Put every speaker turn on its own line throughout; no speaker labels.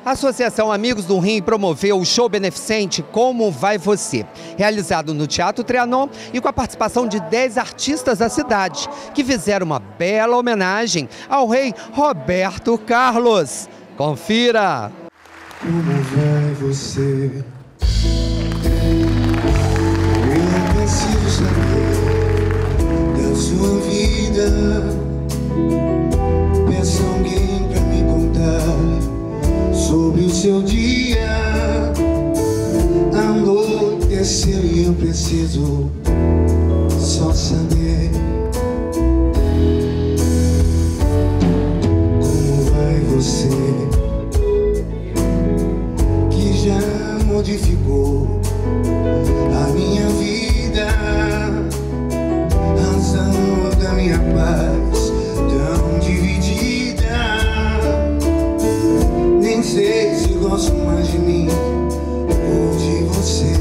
A Associação Amigos do Rim promoveu o show beneficente Como Vai Você, realizado no Teatro Trianon e com a participação de 10 artistas da cidade, que fizeram uma bela homenagem ao rei Roberto Carlos. Confira!
Como vai você? Eu preciso saber da sua vida. Peça alguém pra me contar sobre o seu dia. Anoiteceu e eu preciso só saber. Como vai você? Que já modificou a minha vida, razão da minha paz tão dividida. Nem sei se gosto mais de mim ou de você.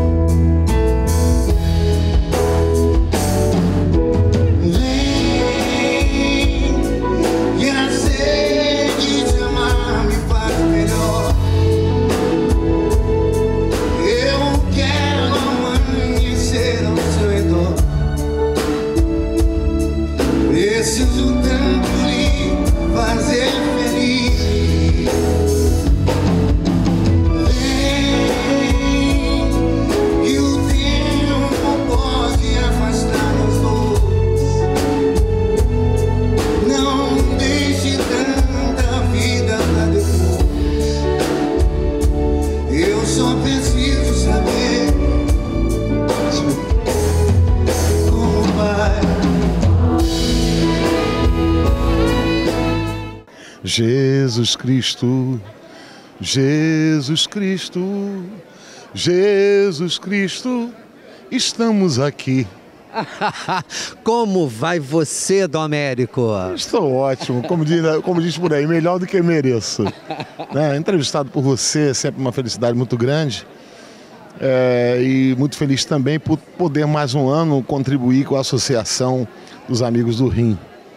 Jesus Cristo, Jesus Cristo, Jesus Cristo, estamos aqui.
Como vai você, Domérico?
Estou ótimo, como diz por aí, melhor do que mereço. Entrevistado por você é sempre uma felicidade muito grande. E muito feliz também por poder mais um ano contribuir com a Associação dos Amigos do Rim.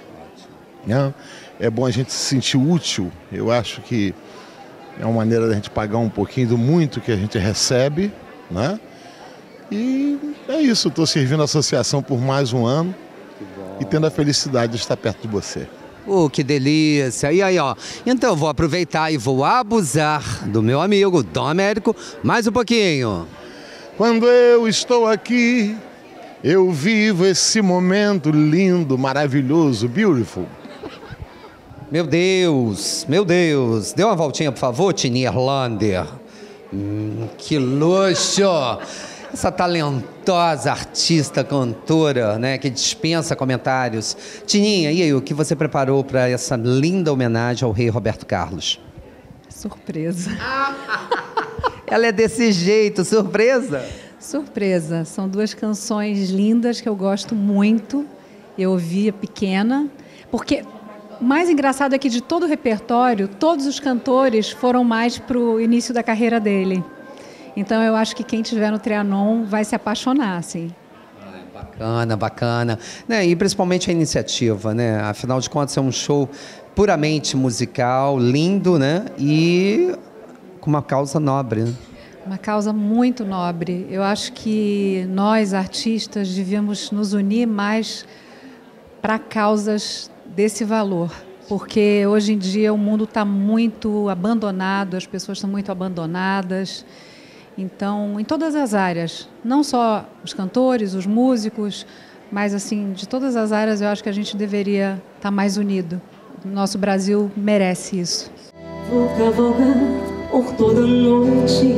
É bom a gente se sentir útil. Eu acho que é uma maneira da gente pagar um pouquinho do muito que a gente recebe, né? E é isso, estou servindo a associação por mais um ano e tendo a felicidade de estar perto de você.
Que delícia! E aí, ó, então eu vou aproveitar e vou abusar do meu amigo Domérico mais um pouquinho.
Quando eu estou aqui, eu vivo esse momento lindo, maravilhoso, beautiful.
Meu Deus, meu Deus. Dê uma voltinha, por favor, Tininha Erlander. Que luxo! Essa talentosa artista, cantora, né, que dispensa comentários. Tininha, e aí, o que você preparou para essa linda homenagem ao rei Roberto Carlos?
Surpresa.
Ela é desse jeito, surpresa?
Surpresa. São duas canções lindas que eu gosto muito. Eu ouvia pequena, porque... O mais engraçado é que de todo o repertório, todos os cantores foram mais para o início da carreira dele. Então eu acho que quem estiver no Trianon vai se apaixonar, assim.
Bacana, bacana. E principalmente a iniciativa, né? Afinal de contas é um show puramente musical, lindo, né? E com uma causa nobre, né?
Uma causa muito nobre. Eu acho que nós, artistas, devíamos nos unir mais para causas desse valor, porque hoje em dia o mundo está muito abandonado, as pessoas estão muito abandonadas. Então, em todas as áreas, não só os cantores, os músicos, mas assim, de todas as áreas eu acho que a gente deveria estar mais unido. O nosso Brasil merece isso.
Vou cavalgar por toda noite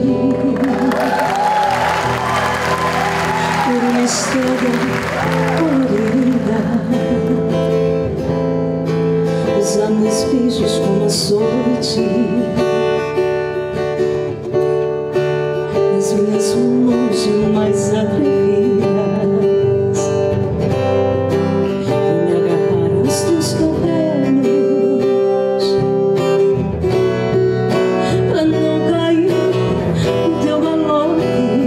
por uma estrada colorida. Usar meus beijos como açoite, as minhas mãos mais atrevidas, e me agarrar aos teus cabelos, pra não cair no teu galope.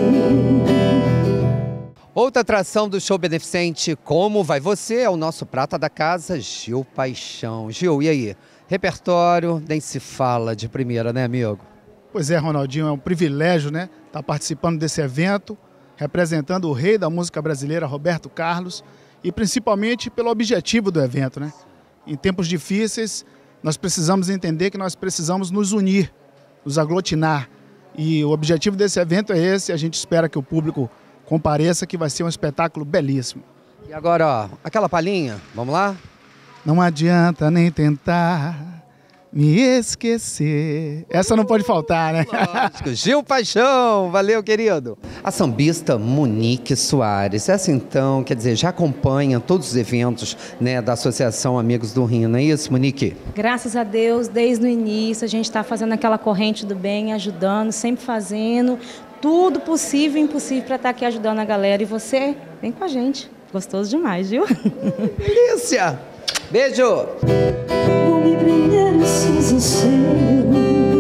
Outra atração do show beneficente Como Vai Você é o nosso prata da casa, Gil Paixão. Gil, e aí? Repertório, nem se fala de primeira, né, amigo?
Pois é, Ronaldinho, é um privilégio, né, estar participando desse evento, representando o rei da música brasileira, Roberto Carlos, e principalmente pelo objetivo do evento, né? Em tempos difíceis, nós precisamos entender que nós precisamos nos unir, nos aglutinar. E o objetivo desse evento é esse, a gente espera que o público compareça, que vai ser um espetáculo belíssimo.
E agora, ó, aquela palhinha, vamos lá?
Não adianta nem tentar me esquecer. Essa não pode faltar, né?
Lógico. Gil Paixão, valeu, querido. A sambista Monique Soares, essa então, quer dizer, já acompanha todos os eventos, né, da Associação Amigos do Rim, não é isso, Monique?
Graças a Deus, desde o início, a gente está fazendo aquela corrente do bem, ajudando, sempre fazendo tudo possível e impossível para estar aqui ajudando a galera. E você, vem com a gente. Gostoso demais, viu?
Delícia! Beijo!
Vou me prender esses anseios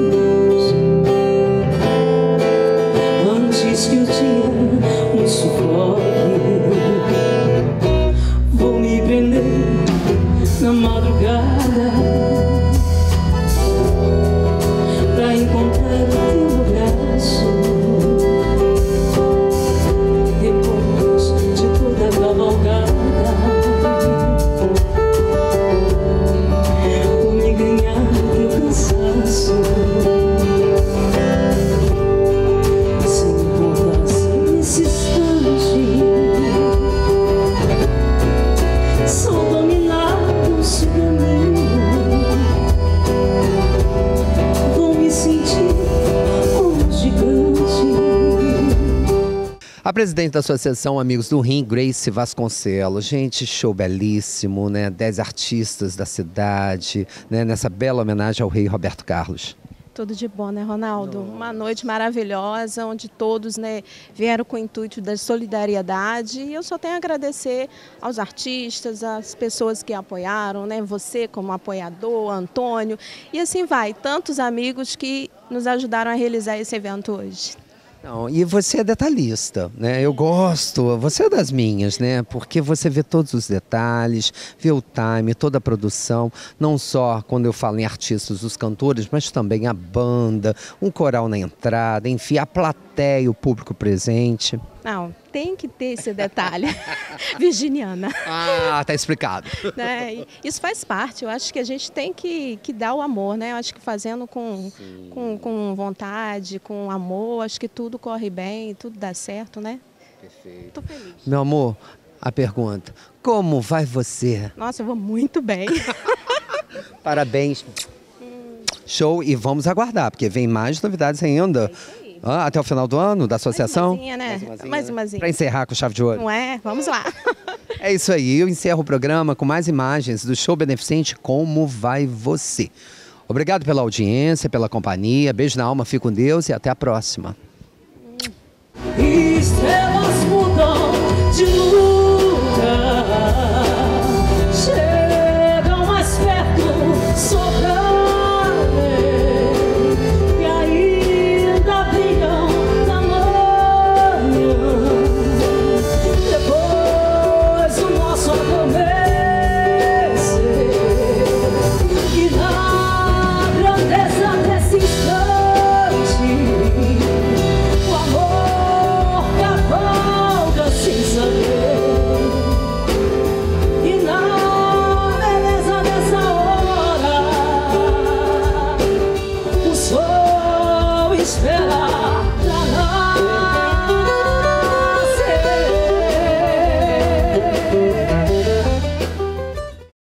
antes que o dia me sufoque. Vou me prender na madrugada pra encontrar o teu abraço. Depois de toda a cavalgada,
A presidente da Associação Amigos do Rim, Grace Vasconcelos. Gente, show belíssimo, né? 10 artistas da cidade, né? Nessa bela homenagem ao rei Roberto Carlos.
Tudo de bom, né, Ronaldo? Uma noite maravilhosa, onde todos, né, vieram com o intuito da solidariedade. E eu só tenho a agradecer aos artistas, às pessoas que apoiaram, né? Você como apoiador, Antônio, e assim vai. Tantos amigos que nos ajudaram a realizar esse evento hoje.
Não, e você é detalhista, né? Eu gosto, você é das minhas, né? Porque você vê todos os detalhes, vê o time, toda a produção, não só quando eu falo em artistas, os cantores, mas também a banda, um coral na entrada, enfim, a plateia, o público presente.
Não, tem que ter esse detalhe. Virginiana.
Ah, tá explicado.
Né? Isso faz parte, eu acho que a gente tem que dar o amor, né? Eu acho que fazendo com vontade, com amor, acho que tudo corre bem, tudo dá certo, né?
Perfeito.
Tô feliz.
Meu amor, a pergunta, como vai você?
Nossa, eu vou muito bem.
Parabéns. Show, e vamos aguardar, porque vem mais novidades ainda. Até o final do ano, da associação?
Mais umazinha, né? Mais umazinha.
Para encerrar com chave de ouro.
Não é? Vamos lá.
É isso aí, eu encerro o programa com mais imagens do show beneficente Como Vai Você. Obrigado pela audiência, pela companhia, beijo na alma, fique com Deus e até a próxima.
Estrelas mudam de lugar, chegam mais perto, sobram. Espera